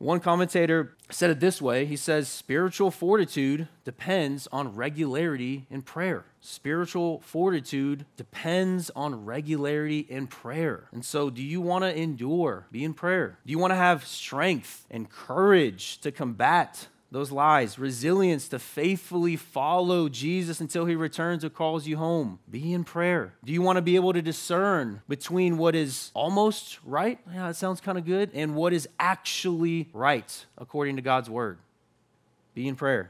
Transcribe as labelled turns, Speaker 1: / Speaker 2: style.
Speaker 1: One commentator said it this way. He says, spiritual fortitude depends on regularity in prayer. Spiritual fortitude depends on regularity in prayer. And so do you want to endure? Be in prayer. Do you want to have strength and courage to combat those lies, resilience to faithfully follow Jesus until he returns or calls you home? Be in prayer. Do you want to be able to discern between what is almost right? Yeah, that sounds kind of good. And what is actually right according to God's word? Be in prayer.